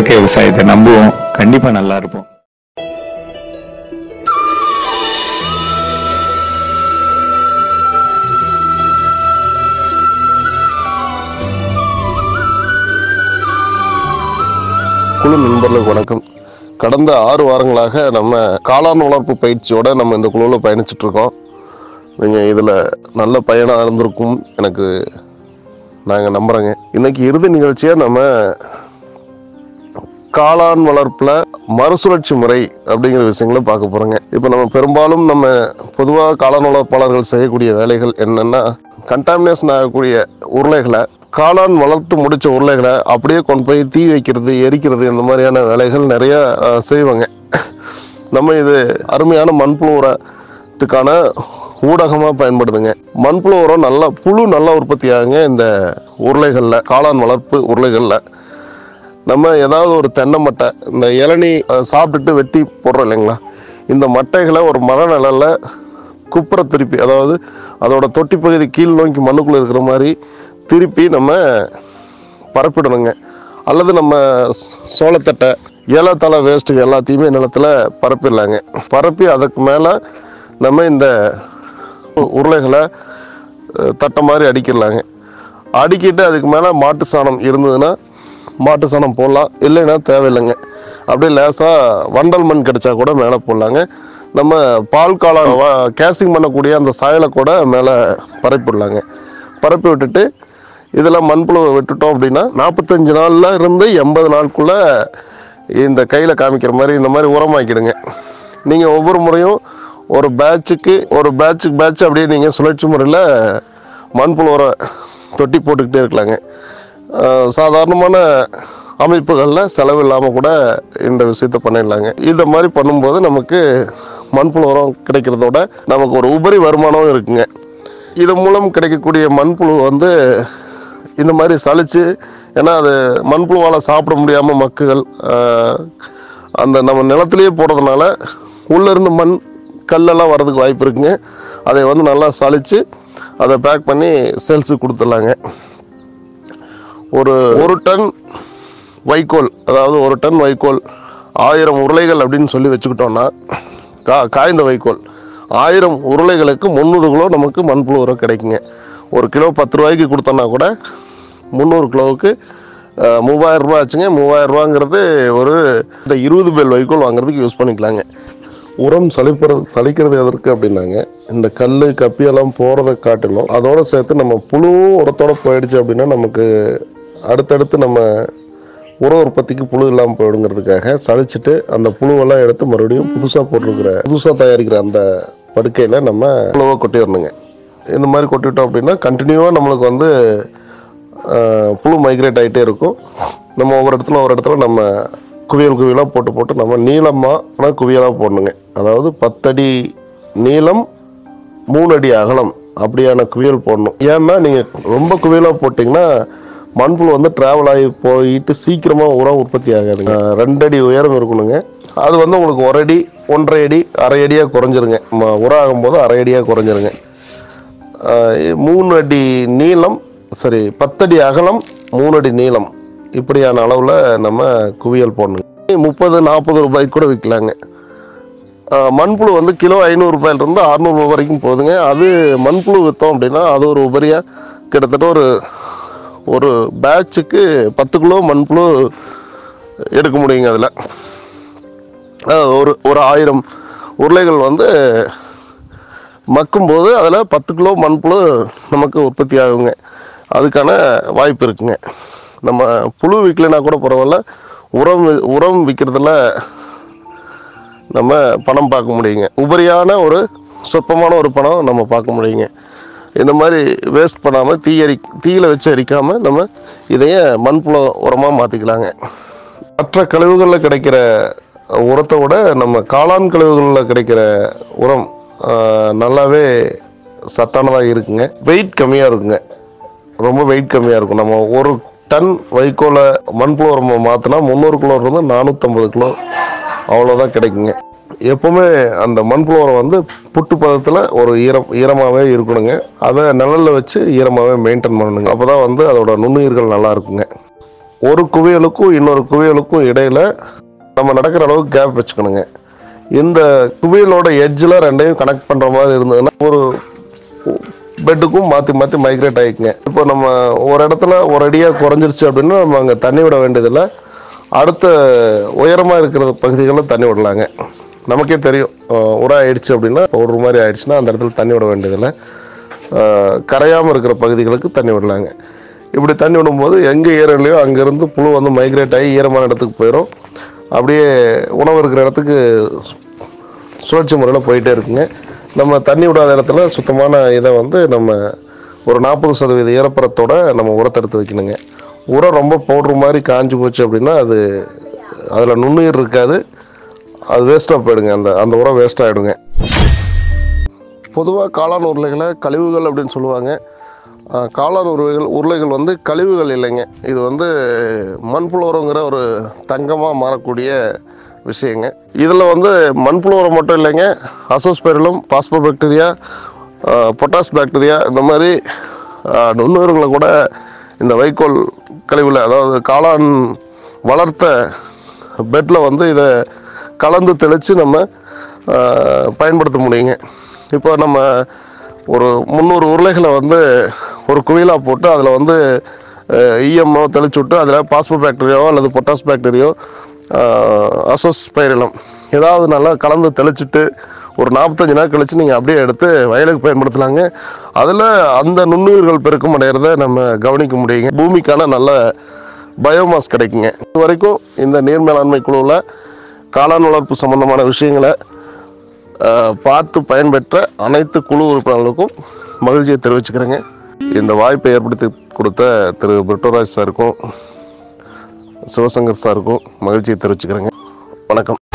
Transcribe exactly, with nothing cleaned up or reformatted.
இயற்கை விவசாயத்தை நம்புவோம். கண்டிப்பா நல்லா இருப்போம். குழு நண்பர்களுக்கு வணக்கம். கடந்த ஆறு வாரங்களாக நம்ம காளான் வளர்ப்பு பயிற்சியோட நம்ம இந்த குழுவில் பயணிச்சுட்டு இருக்கோம். நீங்கள் இதில் நல்ல பயனாக இருந்திருக்கும் எனக்கு நாங்கள் நம்புகிறேங்க. இன்றைக்கி இறுதி நிகழ்ச்சியாக நம்ம காளான் வளர்ப்பில் மறுசுழற்சி முறை அப்படிங்கிற விஷயங்களை பார்க்க போகிறோங்க. இப்போ நம்ம பெரும்பாலும் நம்ம பொதுவாக காளான் வளர்ப்பாளர்கள் செய்யக்கூடிய வேலைகள் என்னென்னா, கண்டாமினேஷன் ஆகக்கூடிய உருளைகளை, காளான் வளர்த்து முடித்த உருளைகளை அப்படியே கொண்டு போய் தீ வைக்கிறது, எரிக்கிறது, இந்த மாதிரியான வேலைகள் நிறையா செய்வாங்க. நம்ம இது அருமையான மண்புழு உரத்துக்கான ஊடகமாக பயன்படுதுங்க. மண்புழு உரம் நல்லா புழு நல்லா உற்பத்தி ஆகுங்க. இந்த உருளைகளில், காளான் வளர்ப்பு உருளைகளில் நம்ம ஏதாவது ஒரு தென்னை மட்டை, இந்த இளநீ சாப்பிட்டுட்டு வெட்டி போடுறோம் இல்லைங்களா, இந்த மட்டைகளை ஒரு மர நிழலில் குப்புற திருப்பி, அதாவது அதோட தொட்டி பகுதி கீழ் நோக்கி மண்ணுக்குள்ளே இருக்கிற மாதிரி திருப்பி நம்ம பரப்பிடணுங்க. அல்லது நம்ம சோளத்தட்டை, ஏலத்தலை வேஸ்ட்டுங்க எல்லாத்தையுமே நிலத்தில் பரப்பிடலாங்க. பரப்பி அதுக்கு மேலே நம்ம இந்த உருளைகளை தட்டை மாதிரி அடிக்கிடலாங்க. அடிக்கிட்டு அதுக்கு மேலே மாட்டு சாணம் இருந்ததுன்னா மாட்டு சாணம் போடலாம், இல்லைன்னா தேவையில்லைங்க. அப்படியே லேசாக வண்டல் மண் கிடைச்சா கூட மேலே போடலாங்க. நம்ம பால் காளான் கேசிங் பண்ணக்கூடிய அந்த சாயலை கூட மேலே பரப்பிடலாங்க. பரப்பி விட்டுட்டு இதில் மண்புழுவை விட்டுட்டோம் அப்படின்னா நாற்பத்தஞ்சு நாளில் இருந்து எண்பது நாளுக்குள்ளே இந்த கையில் காமிக்கிற மாதிரி இந்த மாதிரி உரமாக்கிடுங்க. நீங்கள் ஒவ்வொரு முறையும் ஒரு பேட்சுக்கு ஒரு பேட்சுக்கு பேட்ச் அப்படியே நீங்கள் சுழற்சி முறையில் மண்புழு உர தொட்டி போட்டுக்கிட்டே இருக்கலாங்க. சாதாரணமான அமைப்புகளில் செலவு இல்லாமல் கூட இந்த விஷயத்தை பண்ணிடலாங்க. இந்த மாதிரி பண்ணும்போது நமக்கு மண்புழு உரம் கிடைக்கிறதோட நமக்கு ஒரு உபரி வருமானம் இருக்குங்க. இதன் மூலம் கிடைக்கக்கூடிய மண்புழு வந்து இந்த மாதிரி சலிச்சு, ஏன்னா அது மண்புழுவால் சாப்பிட முடியாமல் மக்குகள் அந்த நம்ம நிலத்திலேயே போடுறதுனால உள்ளேருந்து மண் கல்லெல்லாம் வர்றதுக்கு வாய்ப்பு இருக்குங்க. அதை வந்து நல்லா சலிச்சு அதை பேக் பண்ணி சேல்ஸுக்கு கொடுத்துடலாங்க. ஒரு ஒரு டன் வைக்கோல், அதாவது ஒரு டன் வைக்கோல் ஆயிரம் உருளைகள் அப்படின்னு சொல்லி வச்சுக்கிட்டோன்னா, கா காய்ந்த வைக்கோல் ஆயிரம் உருளைகளுக்கு முந்நூறு கிலோ நமக்கு மண்புழு உரம் கிடைக்குங்க. ஒரு கிலோ பத்து ரூபாய்க்கு கொடுத்தோன்னா கூட முந்நூறு கிலோவுக்கு மூவாயிரம் ரூபா ஆச்சுங்க. மூவாயிரம் ரூபாங்கிறது ஒரு இந்த இருபது பேல் வைக்கோல் வாங்குறதுக்கு யூஸ் பண்ணிக்கலாங்க. உரம் சலிப்புறது சலிக்கிறது எதற்கு அப்படின்னாங்க, இந்த கல் கப்பியெல்லாம் போகிறத காட்டிலும் அதோடு சேர்த்து நம்ம புழுவும் உரத்தோடு போயிடுச்சு அப்படின்னா நமக்கு அடுத்தடுத்து நம்ம உர உற்பத்திக்கு புழு இல்லாமல் போயிடுங்கிறதுக்காக சலிச்சுட்டு அந்த புழுவெல்லாம் எடுத்து மறுபடியும் புதுசாக போட்டிருக்கிற புதுசாக தயாரிக்கிற அந்த படுக்கையில் நம்ம புழுவை கொட்டி வரணுங்க. இந்த மாதிரி கொட்டிவிட்டோம் அப்படின்னா கண்டினியூவாக நம்மளுக்கு வந்து புழு மைக்ரேட் ஆகிட்டே இருக்கும். நம்ம ஒவ்வொரு இடத்துல ஒவ்வொரு இடத்துல நம்ம குவியல் குவியலாக போட்டு போட்டு நம்ம நீளமாக குவியலாக போடணுங்க. அதாவது பத்தடி நீளம் மூணு அடி அகலம் அப்படியான குவியல் போடணும். ஏன்னா நீங்கள் ரொம்ப குவியலாக போட்டிங்கன்னா மண்புழு வந்து ட்ராவல் ஆகி போயிட்டு சீக்கிரமாக உரம் உற்பத்தி ஆகாதுங்க. ரெண்டு அடி உயரம் இருக்கணுங்க. அது வந்து உங்களுக்கு ஒரு அடி ஒன்றரை அடி அரை அடியாக குறைஞ்சிருங்க. உரம் ஆகும்போது அரை அடியாக குறைஞ்சிருங்க. மூணு அடி நீளம் சரி பத்தடி அகலம் மூணு அடி நீளம் இப்படியான அளவில் நம்ம குவியல் போடணுங்க. முப்பது நாற்பது ரூபாய்க்கு கூட விற்கலாங்க. மண்புழு வந்து கிலோ ஐநூறு ரூபாயிலிருந்து அறுநூறு ரூபாய் வரைக்கும் போகுதுங்க. அது மண்புழு விற்றோம் அப்படின்னா அது ஒரு உபரியாக கிட்டத்தட்ட ஒரு ஒரு பேட்சுக்கு பத்து கிலோ மண்புழு எடுக்க முடியுங்க. அதில் ஒரு ஒரு ஆயிரம் உருளைகள் வந்து மக்கும்போது அதில் பத்து கிலோ மண்புழு நமக்கு உற்பத்தி ஆகுங்க. அதுக்கான வாய்ப்பு இருக்குங்க. நம்ம புழு விற்கலைன்னா கூட பரவாயில்ல, உரம் உரம் விற்கிறதுல நம்ம பணம் பார்க்க முடியுங்க. உபரியான ஒரு சொற்பமான ஒரு பணம் நம்ம பார்க்க முடியுங்க. இந்த மாதிரி வேஸ்ட் பண்ணாமல் தீ எரி தீயில் வச்சு எரிக்காமல் நம்ம இதையே மண்புழு உரமாக மாற்றிக்கலாங்க. மற்ற கழிவுகளில் கிடைக்கிற உரத்தை விட நம்ம காளான் கழிவுகளில் கிடைக்கிற உரம் நல்லாவே சத்தானதாக இருக்குங்க. வெயிட் கம்மியாக இருக்குங்க. ரொம்ப வெயிட் கம்மியாக இருக்கும். நம்ம ஒரு டன் வைக்கோலை மண்புழு உரமாக மாற்றினா முந்நூறு கிலோ இருந்து நானூற்றம்பது கிலோ அவ்வளோதான் கிடைக்குங்க. எப்போவுமே அந்த மண்புழு உரம் வந்து புட்டு பதத்தில் ஒரு ஈரம் ஈரமாகவே இருக்கணுங்க. அதை நிழலில் வச்சு ஈரமாகவே மெயின்டைன் பண்ணணுங்க. அப்போ தான் வந்து அதோட நுண்ணுயிர்கள் நல்லா இருக்குங்க. ஒரு குவியலுக்கும் இன்னொரு குவியலுக்கும் இடையில் நம்ம நடக்கிற அளவுக்கு கேப் வச்சுக்கணுங்க. இந்த குவியலோட எட்ஜில் ரெண்டையும் கனெக்ட் பண்ணுற மாதிரி இருந்ததுன்னா ஒரு பெட்டுக்கும் மாற்றி மாற்றி மைக்ரேட் ஆகிக்குங்க. இப்போ நம்ம ஒரு இடத்துல ஒரு அடியாக குறைஞ்சிருச்சு அப்படின்னா நம்ம அங்கே தண்ணி விட வேண்டியதில்லை. அடுத்த உயரமாக இருக்கிற பகுதிகளில் தண்ணி விடலாங்க. நமக்கே தெரியும் உரம் ஆயிடுச்சு அப்படின்னா ஒரு மாதிரி ஆயிடுச்சுன்னா அந்த இடத்துல தண்ணி விட வேண்டியதில்லை. கரையாமல் இருக்கிற பகுதிகளுக்கு தண்ணி விடலாங்க. இப்படி தண்ணி விடும்போது எங்கே ஈரலையோ அங்கேருந்து புழு வந்து மைக்ரேட் ஆகி ஈரமான இடத்துக்கு போயிடும். அப்படியே உணவு இருக்கிற இடத்துக்கு சுழற்சி முறையில் போயிட்டே இருக்குங்க. நம்ம தண்ணி விடாத இடத்துல சுத்தமான இதை வந்து நம்ம ஒரு நாற்பது சதவீத ஈரப்பதத்தோட நம்ம உரத்தை எடுத்து வைக்கணுங்க. உரம் ரொம்ப பவுட்ரு மாதிரி காஞ்சி போச்சு அப்படின்னா அது அதில் நுண்ணுயிர் இருக்காது, அது வேஸ்ட்டாக போயிடுங்க. அந்த அந்த உரம் வேஸ்ட் ஆகிடுங்க. பொதுவாக காளான் உருளைகளை கழிவுகள் அப்படின்னு சொல்லுவாங்க. காளான் உருளைகள் உருளைகள் வந்து கழிவுகள் இல்லைங்க. இது வந்து மண்புழு உரங்கிற ஒரு தங்கமாக மாறக்கூடிய விஷயங்க. இதில் வந்து மண்புழு உரம் மட்டும் இல்லைங்க, அசோஸ்பெரிலம், பாஸ்போபாக்டீரியா, பொட்டாஸ் பாக்டீரியா இந்த மாதிரி நுண்ணுயிர்களை கூட இந்த வைக்கோல் கழிவில், அதாவது காளான் வளர்த்த பெட்டில் வந்து இதை கலந்து தெளித்து நம்ம பயன்படுத்த முடியுங்க. இப்போ நம்ம ஒரு முந்நூறு உருளைகளை வந்து ஒரு குவியலாக போட்டு அதில் வந்து இஎம்ஓ தெளிச்சு விட்டு அதில் பாஸ்போ பாக்டீரியாவோ அல்லது பொட்டாஸ் பாக்டீரியோ, அசோஸ்பைரிலம் ஏதாவது நல்லா கலந்து தெளிச்சுட்டு ஒரு நாற்பத்தஞ்சு நாள் கழித்து நீங்கள் அப்படியே எடுத்து வயலுக்கு பயன்படுத்தலாங்க. அதில் அந்த நுண்ணுயிர்கள் பெருக்கம் அடைகிறத நம்ம கவனிக்க முடியுங்க. பூமிக்கான நல்ல பயோமாஸ் கிடைக்குங்க. இது வரைக்கும் இந்த நீர் மேலாண்மை குழுவில் காளான் வளர்ப்பு சம்பந்தமான விஷயங்களை பார்த்து பயன்பெற்ற அனைத்து குழு உறுப்பினர்களுக்கும் மகிழ்ச்சியை தெரிவிச்சுக்கிறேங்க. இந்த வாய்ப்பை ஏற்படுத்தி கொடுத்த திரு பிரிட்டோராஜ் சாருக்கும் சிவசங்கர் சாருக்கும் மகிழ்ச்சியை தெரிவிச்சுக்கிறேங்க. வணக்கம்.